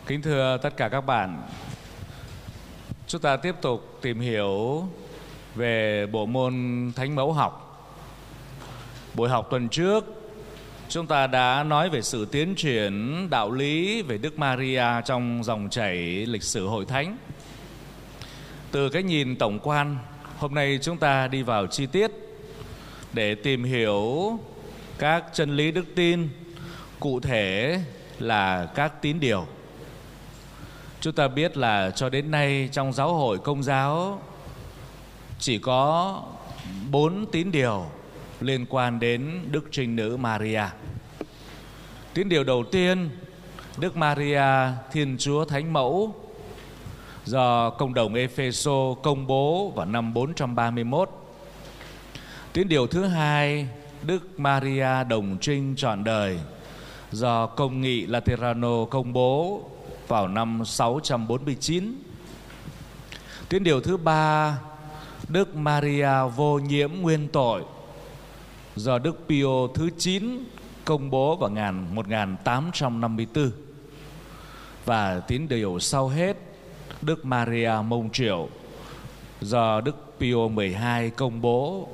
Kính thưa tất cả các bạn, chúng ta tiếp tục tìm hiểu về bộ môn Thánh Mẫu học. Buổi học tuần trước, chúng ta đã nói về sự tiến triển đạo lý về Đức Maria trong dòng chảy lịch sử Hội Thánh. Từ cái nhìn tổng quan, hôm nay chúng ta đi vào chi tiết để tìm hiểu các chân lý đức tin, cụ thể là các tín điều. Chúng ta biết là cho đến nay trong giáo hội Công giáo chỉ có 4 tín điều liên quan đến Đức Trinh Nữ Maria. Tín điều đầu tiên, Đức Maria Thiên Chúa Thánh Mẫu, do Cộng đồng Epheso công bố vào năm 431. Tín điều thứ hai, Đức Maria Đồng Trinh trọn đời, do Công nghị Laterano công bố vào năm 649. Tín điều thứ ba, Đức Maria vô nhiễm nguyên tội, do Đức Pio thứ 9 công bố vào 1854. Và tín điều sau hết, Đức Maria Mông Triệu, do Đức Pio 12 công bố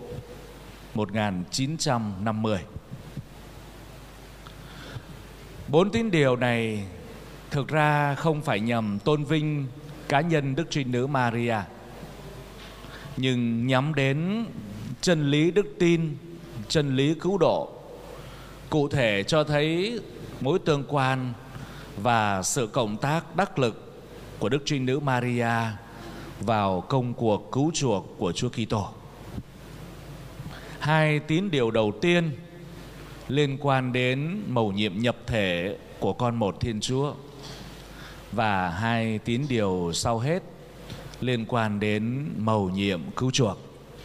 1950. 4 tín điều này thực ra không phải nhằm tôn vinh cá nhân Đức Trinh Nữ Maria, nhưng nhắm đến chân lý đức tin, chân lý cứu độ, cụ thể cho thấy mối tương quan và sự cộng tác đắc lực của Đức Trinh Nữ Maria vào công cuộc cứu chuộc của Chúa Kitô. 2 tín điều đầu tiên liên quan đến mầu nhiệm nhập thể của con một Thiên Chúa, và 2 tín điều sau hết liên quan đến mầu nhiệm cứu chuộc.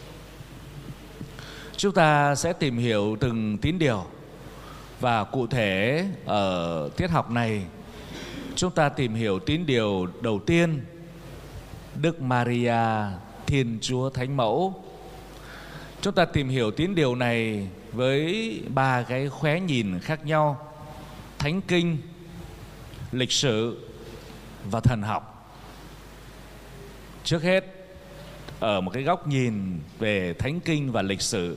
Chúng ta sẽ tìm hiểu từng tín điều, và cụ thể ở tiết học này chúng ta tìm hiểu tín điều đầu tiên, Đức Maria Thiên Chúa Thánh Mẫu. Chúng ta tìm hiểu tín điều này với 3 cái khóe nhìn khác nhau: Thánh Kinh, lịch sử và thần học. Trước hết, ở một cái góc nhìn về Thánh Kinh và lịch sử.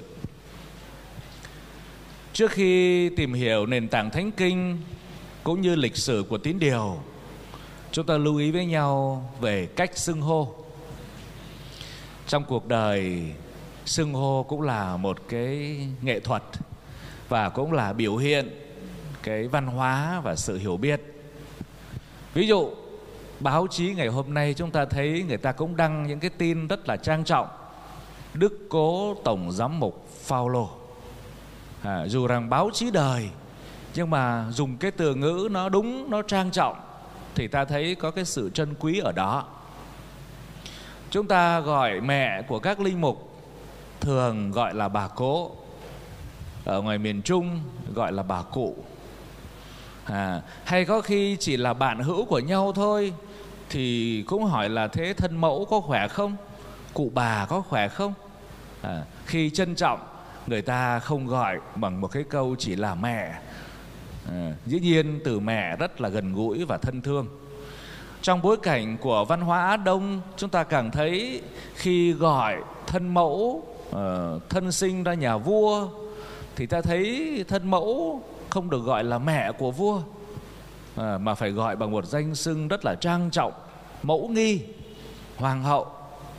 Trước khi tìm hiểu nền tảng Thánh Kinh cũng như lịch sử của tín điều, chúng ta lưu ý với nhau về cách xưng hô. Trong cuộc đời, xưng hô cũng là một cái nghệ thuật và cũng là biểu hiện cái văn hóa và sự hiểu biết. Ví dụ, báo chí ngày hôm nay chúng ta thấy người ta cũng đăng những cái tin rất là trang trọng: Đức Cố Tổng Giám mục Phaolô. Dù rằng báo chí đời, nhưng mà dùng cái từ ngữ nó đúng, nó trang trọng, thì ta thấy có cái sự trân quý ở đó. Chúng ta gọi mẹ của các linh mục thường gọi là bà Cố, ở ngoài miền Trung gọi là bà Cụ. Hay có khi chỉ là bạn hữu của nhau thôi thì cũng hỏi là thế thân mẫu có khỏe không, cụ bà có khỏe không. Khi trân trọng, người ta không gọi bằng một cái câu chỉ là mẹ. Dĩ nhiên từ mẹ rất là gần gũi và thân thương. Trong bối cảnh của văn hóa Á Đông, chúng ta càng thấy khi gọi thân mẫu thân sinh ra nhà vua thì ta thấy thân mẫu không được gọi là mẹ của vua, mà phải gọi bằng một danh xưng rất là trang trọng: mẫu nghi, hoàng hậu,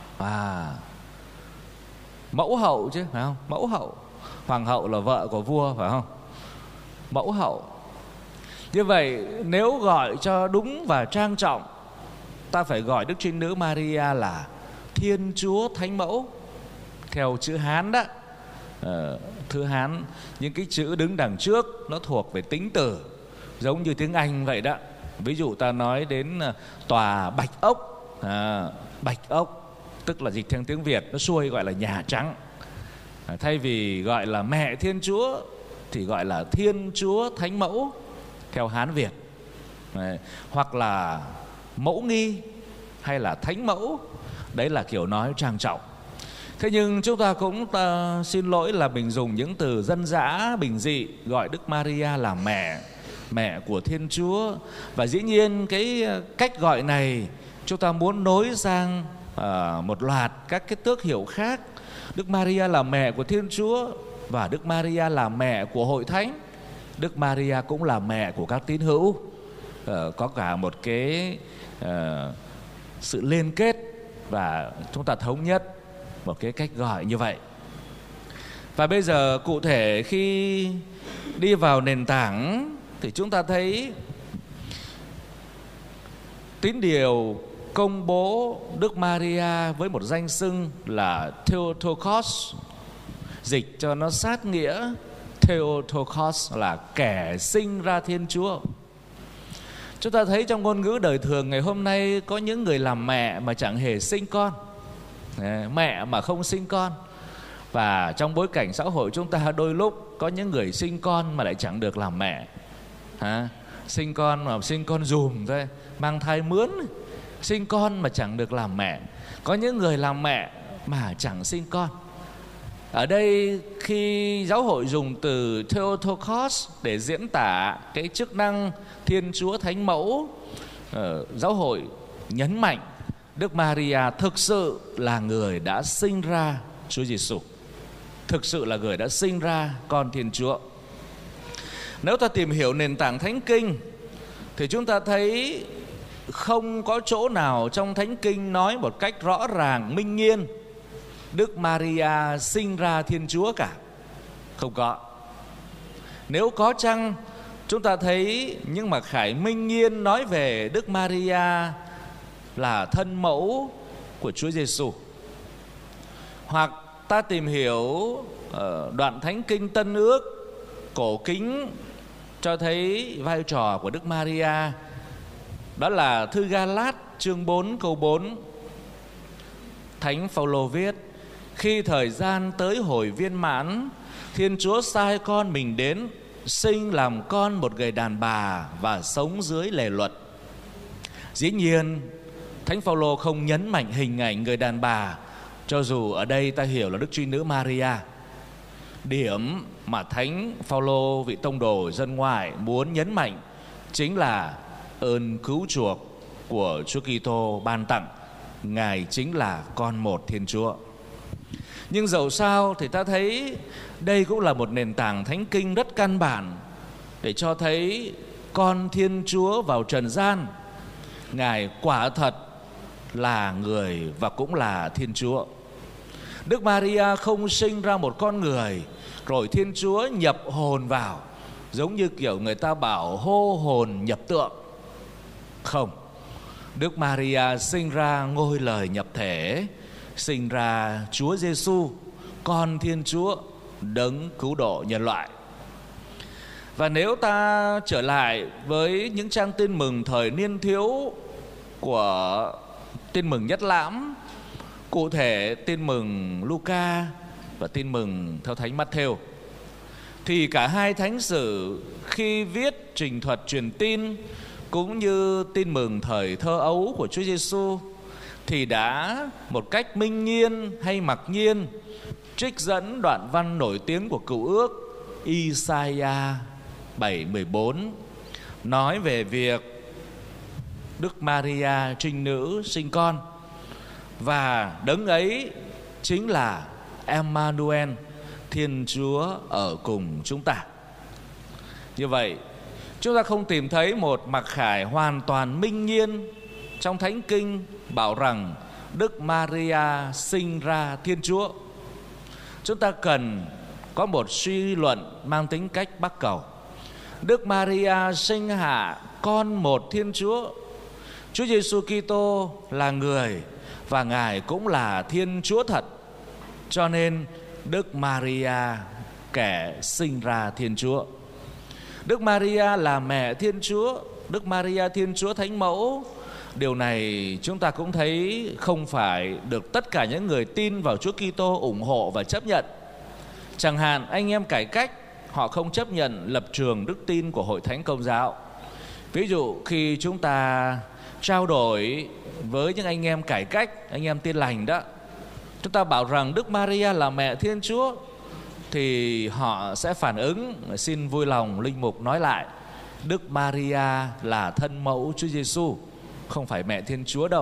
mẫu hậu chứ, phải không? Mẫu hậu. Hoàng hậu là vợ của vua, phải không? Mẫu hậu. Như vậy nếu gọi cho đúng và trang trọng, ta phải gọi Đức Trinh Nữ Maria là Thiên Chúa Thánh Mẫu. Theo chữ Hán đó, thư Hán, những cái chữ đứng đằng trước nó thuộc về tính từ, giống như tiếng Anh vậy đó. Ví dụ ta nói đến tòa Bạch Ốc, Bạch Ốc tức là dịch theo tiếng Việt nó xuôi gọi là Nhà Trắng. Thay vì gọi là mẹ Thiên Chúa thì gọi là Thiên Chúa Thánh Mẫu theo Hán Việt. Hoặc là mẫu nghi hay là thánh mẫu, đấy là kiểu nói trang trọng. Thế nhưng chúng ta cũng xin lỗi là mình dùng những từ dân dã bình dị gọi Đức Maria là mẹ, mẹ của Thiên Chúa. Và dĩ nhiên cái cách gọi này chúng ta muốn nối sang một loạt các cái tước hiệu khác. Đức Maria là mẹ của Thiên Chúa và Đức Maria là mẹ của Hội Thánh. Đức Maria cũng là mẹ của các tín hữu. Có cả một cái sự liên kết và chúng ta thống nhất một cái cách gọi như vậy. Và bây giờ cụ thể khi đi vào nền tảng thì chúng ta thấy Tín điều công bố Đức Maria với một danh xưng là Theotokos. Dịch cho nó sát nghĩa, Theotokos là kẻ sinh ra Thiên Chúa. Chúng ta thấy trong ngôn ngữ đời thường ngày hôm nay có những người làm mẹ mà chẳng hề sinh con, mẹ mà không sinh con. Và trong bối cảnh xã hội chúng ta đôi lúc có những người sinh con mà lại chẳng được làm mẹ. Sinh con mà sinh con dùm thôi, mang thai mướn. Sinh con mà chẳng được làm mẹ. Có những người làm mẹ mà chẳng sinh con. Ở đây khi giáo hội dùng từ Theotokos để diễn tả cái chức năng Thiên Chúa Thánh Mẫu, giáo hội nhấn mạnh Đức Maria thực sự là người đã sinh ra Chúa Giêsu, thực sự là người đã sinh ra con Thiên Chúa. Nếu ta tìm hiểu nền tảng Thánh Kinh thì chúng ta thấy không có chỗ nào trong Thánh Kinh nói một cách rõ ràng minh nghiên Đức Maria sinh ra Thiên Chúa cả. Không có. Nếu có chăng, chúng ta thấy những mặc khải minh nghiên nói về Đức Maria là thân mẫu của Chúa Giêsu. Hoặc ta tìm hiểu đoạn Thánh Kinh Tân Ước cổ kính cho thấy vai trò của Đức Maria. Đó là thư Ga-lát chương 4 câu 4. Thánh Phaolô viết: khi thời gian tới hồi viên mãn, Thiên Chúa sai con mình đến, sinh làm con một người đàn bà và sống dưới lề luật. Dĩ nhiên Thánh Phaolô không nhấn mạnh hình ảnh người đàn bà, cho dù ở đây ta hiểu là Đức Trinh Nữ Maria. Điểm mà Thánh Phaolô, vị tông đồ dân ngoại, muốn nhấn mạnh chính là ơn cứu chuộc của Chúa Kitô ban tặng. Ngài chính là con một Thiên Chúa. Nhưng dẫu sao thì ta thấy đây cũng là một nền tảng Thánh Kinh rất căn bản để cho thấy con Thiên Chúa vào trần gian, Ngài quả thật là người và cũng là Thiên Chúa. Đức Maria không sinh ra một con người rồi Thiên Chúa nhập hồn vào, giống như kiểu người ta bảo hô hồn nhập tượng. Không, Đức Maria sinh ra ngôi lời nhập thể, sinh ra Chúa Giêsu, con Thiên Chúa, đấng cứu độ nhân loại. Và nếu ta trở lại với những trang tin mừng thời niên thiếu của tin mừng Nhất Lãm, cụ thể tin mừng Luca và tin mừng theo Thánh Matthew, thì cả hai thánh sử khi viết trình thuật truyền tin cũng như tin mừng thời thơ ấu của Chúa Giêsu thì đã một cách minh nghiên hay mặc nhiên trích dẫn đoạn văn nổi tiếng của Cựu Ước Isaiah 7:14 nói về việc Đức Maria trinh nữ sinh con, và đấng ấy chính là Emmanuel, Thiên Chúa ở cùng chúng ta. Như vậy, chúng ta không tìm thấy một mặc khải hoàn toàn minh nghiên trong Thánh Kinh bảo rằng Đức Maria sinh ra Thiên Chúa. Chúng ta cần có một suy luận mang tính cách bắc cầu. Đức Maria sinh hạ con một Thiên Chúa. Chúa Giêsu Kitô là người và Ngài cũng là Thiên Chúa thật. Cho nên Đức Maria kẻ sinh ra Thiên Chúa. Đức Maria là mẹ Thiên Chúa, Đức Maria Thiên Chúa Thánh Mẫu. Điều này chúng ta cũng thấy không phải được tất cả những người tin vào Chúa Kitô ủng hộ và chấp nhận. Chẳng hạn anh em cải cách, họ không chấp nhận lập trường đức tin của Hội Thánh Công giáo. Ví dụ khi chúng ta trao đổi với những anh em cải cách, anh em Tin Lành đó, chúng ta bảo rằng Đức Maria là mẹ Thiên Chúa, thì họ sẽ phản ứng, xin vui lòng linh mục nói lại. Đức Maria là thân mẫu Chúa Giêsu, không phải mẹ Thiên Chúa đâu.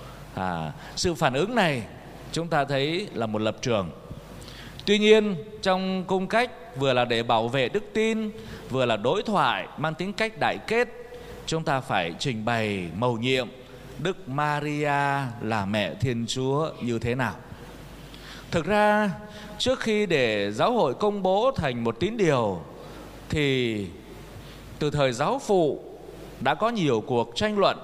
Sự phản ứng này chúng ta thấy là một lập trường. Tuy nhiên trong cung cách vừa là để bảo vệ đức tin, vừa là đối thoại mang tính cách đại kết, chúng ta phải trình bày mầu nhiệm Đức Maria là mẹ Thiên Chúa như thế nào. Thực ra trước khi để giáo hội công bố thành một tín điều thì từ thời giáo phụ đã có nhiều cuộc tranh luận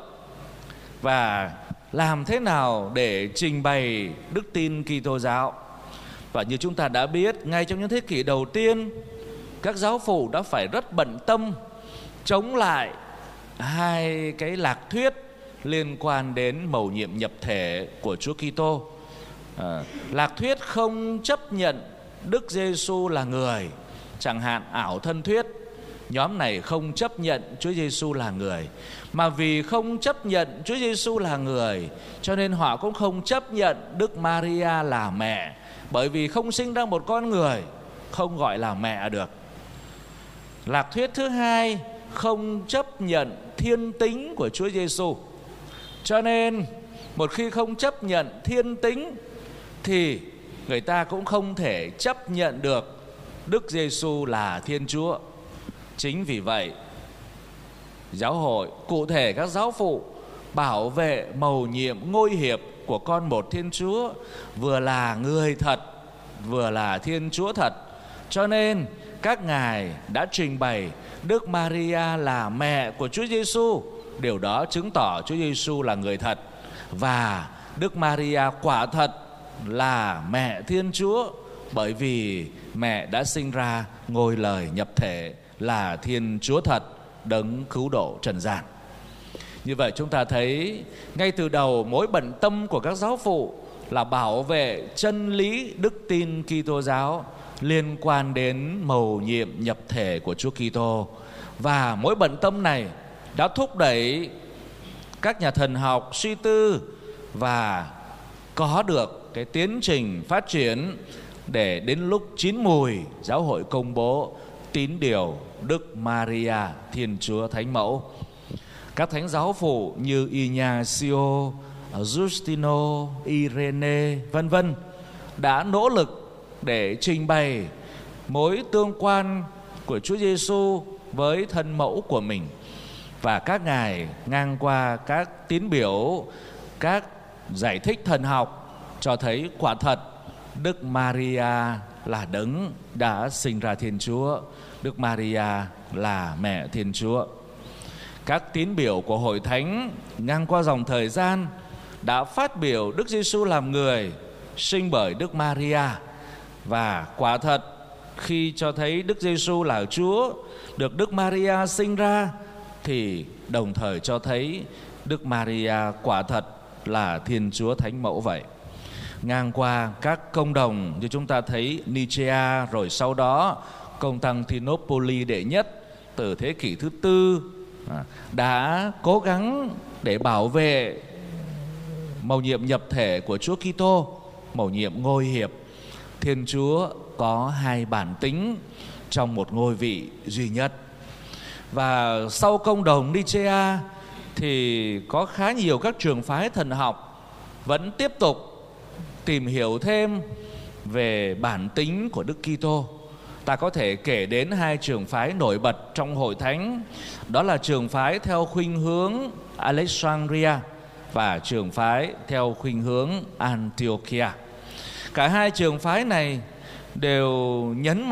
và làm thế nào để trình bày đức tin Kitô giáo. Và như chúng ta đã biết, ngay trong những thế kỷ đầu tiên, các giáo phụ đã phải rất bận tâm chống lại hai cái lạc thuyết liên quan đến mầu nhiệm nhập thể của Chúa Kitô. Lạc thuyết không chấp nhận Đức Giêsu là người, chẳng hạn ảo thân thuyết. Nhóm này không chấp nhận Chúa Giêsu là người, mà vì không chấp nhận Chúa Giêsu là người cho nên họ cũng không chấp nhận Đức Maria là mẹ, bởi vì không sinh ra một con người không gọi là mẹ được. Lạc thuyết thứ hai không chấp nhận thiên tính của Chúa Giêsu, cho nên một khi không chấp nhận thiên tính thì người ta cũng không thể chấp nhận được Đức Giêsu là Thiên Chúa. Chính vì vậy, giáo hội, cụ thể các giáo phụ, bảo vệ mầu nhiệm ngôi hiệp của con một Thiên Chúa, vừa là người thật, vừa là Thiên Chúa thật. Cho nên các ngài đã trình bày Đức Maria là mẹ của Chúa Giêsu. Điều đó chứng tỏ Chúa Giêsu là người thật, và Đức Maria quả thật là mẹ Thiên Chúa, bởi vì mẹ đã sinh ra ngôi lời nhập thể là Thiên Chúa thật, đấng cứu độ trần gian. Như vậy chúng ta thấy ngay từ đầu mối bận tâm của các giáo phụ là bảo vệ chân lý đức tin Kitô giáo liên quan đến mầu nhiệm nhập thể của Chúa Kitô. Và mối bận tâm này đã thúc đẩy các nhà thần học suy tư và có được cái tiến trình phát triển để đến lúc chín mùi giáo hội công bố tín điều Đức Maria Thiên Chúa Thánh Mẫu. Các thánh giáo phụ như Ignacio, Justino, Irene vân vân đã nỗ lực để trình bày mối tương quan của Chúa Giêsu với thân mẫu của mình. Và các ngài ngang qua các tín biểu, các giải thích thần học cho thấy quả thật Đức Maria là đấng đã sinh ra Thiên Chúa, Đức Maria là mẹ Thiên Chúa. Các tín biểu của hội thánh ngang qua dòng thời gian đã phát biểu Đức Giêsu làm người, sinh bởi Đức Maria. Và quả thật khi cho thấy Đức Giêsu là Chúa, được Đức Maria sinh ra, thì đồng thời cho thấy Đức Maria quả thật là Thiên Chúa Thánh Mẫu vậy. Ngang qua các công đồng như chúng ta thấy Nicea, rồi sau đó Constantinople đệ nhất từ thế kỷ thứ tư đã cố gắng để bảo vệ mầu nhiệm nhập thể của Chúa Kitô, mầu nhiệm ngôi hiệp. Thiên Chúa có hai bản tính trong một ngôi vị duy nhất. Và sau công đồng Nicea thì có khá nhiều các trường phái thần học vẫn tiếp tục tìm hiểu thêm về bản tính của Đức Kitô. Ta có thể kể đến hai trường phái nổi bật trong hội thánh, đó là trường phái theo khuynh hướng Alexandria và trường phái theo khuynh hướng Antiochia. Cả hai trường phái này đều nhấn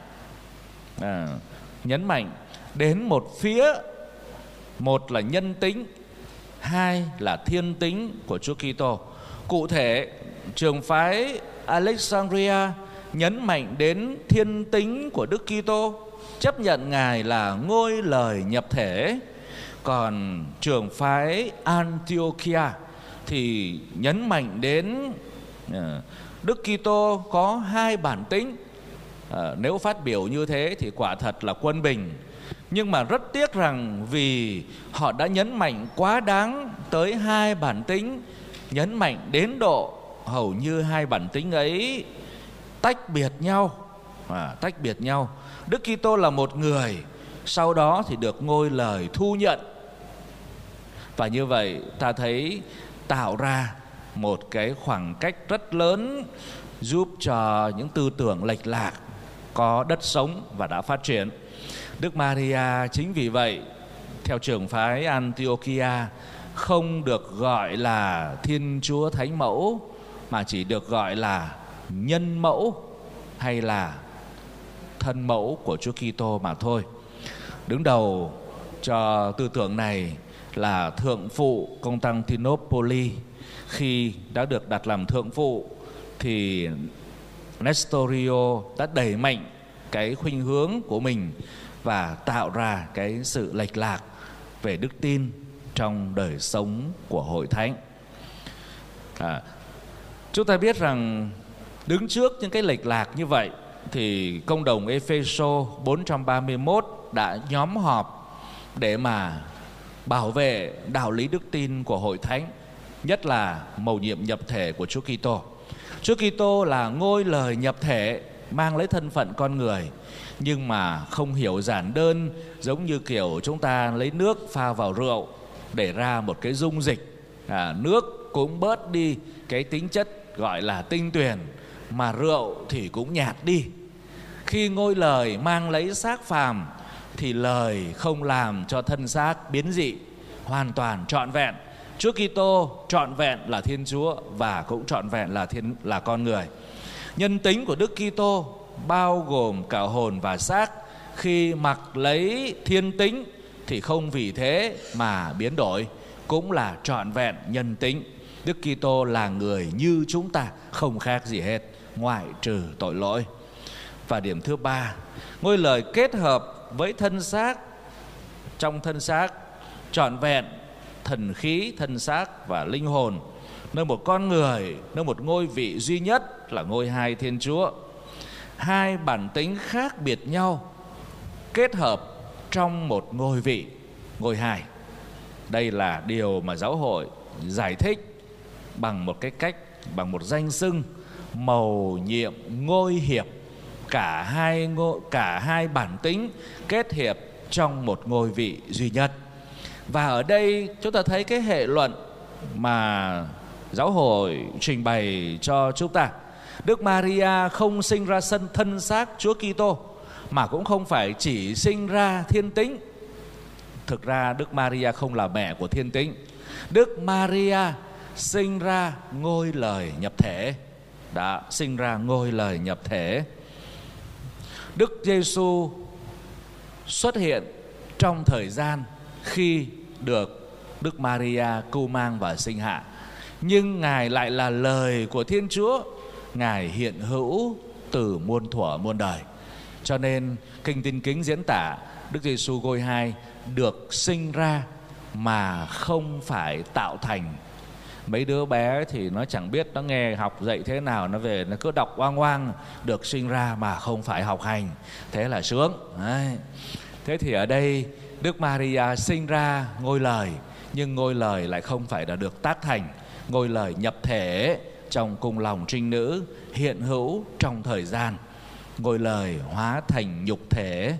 mạnh đến một phía, một là nhân tính, hai là thiên tính của Chúa Kitô. Cụ thể, trường phái Alexandria nhấn mạnh đến thiên tính của Đức Kitô, chấp nhận Ngài là ngôi lời nhập thể. Còn trường phái Antiochia thì nhấn mạnh đến Đức Kitô có hai bản tính. Nếu phát biểu như thế thì quả thật là quân bình. Nhưng mà rất tiếc rằng vì họ đã nhấn mạnh quá đáng tới hai bản tính, nhấn mạnh đến độ hầu như hai bản tính ấy tách biệt nhau. Đức Kitô là một người sau đó thì được ngôi lời thu nhận. Và như vậy ta thấy tạo ra một cái khoảng cách rất lớn, giúp cho những tư tưởng lệch lạc có đất sống và đã phát triển. Đức Maria chính vì vậy, theo trường phái Antiochia, không được gọi là Thiên Chúa Thánh Mẫu, mà chỉ được gọi là nhân mẫu hay là thân mẫu của Chúa Kitô mà thôi. Đứng đầu cho tư tưởng này là thượng phụ Constantinopoli. Khi đã được đặt làm thượng phụ thì Nestorio đã đẩy mạnh cái khuynh hướng của mình và tạo ra cái sự lệch lạc về đức tin trong đời sống của hội thánh. Chúng ta biết rằng đứng trước những cái lệch lạc như vậy thì công đồng Epheso 431 đã nhóm họp để mà bảo vệ đạo lý đức tin của hội thánh, nhất là mầu nhiệm nhập thể của Chúa Kitô. Chúa Kitô là ngôi lời nhập thể, mang lấy thân phận con người, nhưng mà không hiểu giản đơn, giống như kiểu chúng ta lấy nước pha vào rượu để ra một cái dung dịch. Nước cũng bớt đi cái tính chất gọi là tinh tuyền, mà rượu thì cũng nhạt đi. Khi ngôi lời mang lấy xác phàm thì lời không làm cho thân xác biến dị, hoàn toàn trọn vẹn. Chúa Kitô trọn vẹn là Thiên Chúa và cũng trọn vẹn là con người. Nhân tính của Đức Kitô bao gồm cả hồn và xác, khi mặc lấy thiên tính thì không vì thế mà biến đổi, cũng là trọn vẹn nhân tính. Đức Kitô là người như chúng ta, không khác gì hết, ngoại trừ tội lỗi. Và điểm thứ ba, ngôi lời kết hợp với thân xác, trong thân xác trọn vẹn thần khí, thân xác và linh hồn, nơi một con người, nơi một ngôi vị duy nhất là ngôi hai Thiên Chúa. Hai bản tính khác biệt nhau kết hợp trong một ngôi vị, ngôi hai. Đây là điều mà giáo hội giải thích bằng một cái cách, bằng một danh xưng mầu nhiệm ngôi hiệp. Cả hai bản tính kết hiệp trong một ngôi vị duy nhất. Và ở đây chúng ta thấy cái hệ luận mà giáo hội trình bày cho chúng ta. Đức Maria không sinh ra thân xác Chúa Kitô, mà cũng không phải chỉ sinh ra thiên tính. Thực ra Đức Maria không là mẹ của thiên tính. Đức Maria sinh ra ngôi lời nhập thể. Đã sinh ra ngôi lời nhập thể. Đức Giêsu xuất hiện trong thời gian khi được Đức Maria cưu mang và sinh hạ, nhưng Ngài lại là lời của Thiên Chúa. Ngài hiện hữu từ muôn thuở muôn đời. Cho nên Kinh Tin Kính diễn tả Đức Giêsu ngôi hai được sinh ra mà không phải tạo thành. Mấy đứa bé thì nó chẳng biết, nó nghe học dạy thế nào, nó về nó cứ đọc oang oang, được sinh ra mà không phải học hành, thế là sướng. Đấy. Thế thì ở đây Đức Maria sinh ra ngôi lời, nhưng ngôi lời lại không phải là được tác thành. Ngôi lời nhập thể trong cung lòng trinh nữ, hiện hữu trong thời gian. Ngôi lời hóa thành nhục thể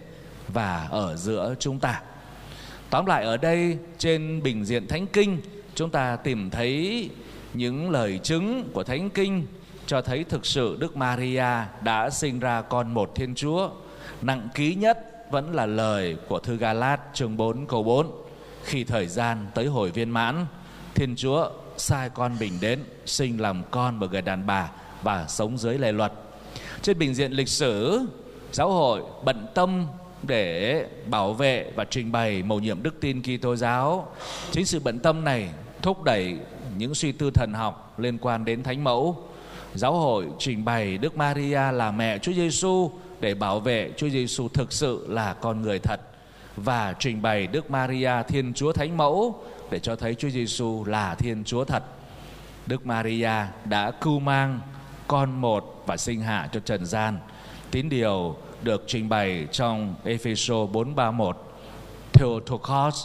và ở giữa chúng ta. Tóm lại ở đây trên bình diện Thánh Kinh, chúng ta tìm thấy những lời chứng của Thánh Kinh cho thấy thực sự Đức Maria đã sinh ra con một Thiên Chúa. Nặng ký nhất vẫn là lời của thư Ga-lát chương 4 câu 4. Khi thời gian tới hồi viên mãn, Thiên Chúa sai con mình đến, sinh làm con bởi người đàn bà và sống dưới lề luật. Trên bình diện lịch sử, giáo hội bận tâm để bảo vệ và trình bày mầu nhiệm đức tin Kitô giáo. Chính sự bận tâm này thúc đẩy những suy tư thần học liên quan đến Thánh Mẫu. Giáo hội trình bày Đức Maria là mẹ Chúa Giêsu để bảo vệ Chúa Giêsu thực sự là con người thật, và trình bày Đức Maria Thiên Chúa Thánh Mẫu để cho thấy Chúa Giêsu là Thiên Chúa thật. Đức Maria đã cưu mang con một và sinh hạ cho trần gian. Tín điều được trình bày trong Epheso 4:31. Theotokos,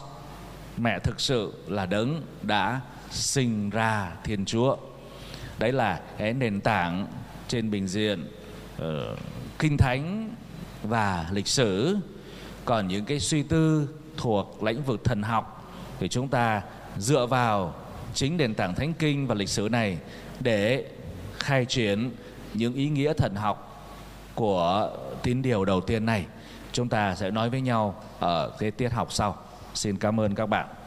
mẹ thực sự là đấng đã sinh ra Thiên Chúa. Đấy là cái nền tảng trên bình diện Kinh Thánh và lịch sử. Còn những cái suy tư thuộc lĩnh vực thần học thì chúng ta dựa vào chính nền tảng Thánh Kinh và lịch sử này để khai triển những ý nghĩa thần học của tín điều đầu tiên này. Chúng ta sẽ nói với nhau ở cái tiết học sau. Xin cảm ơn các bạn.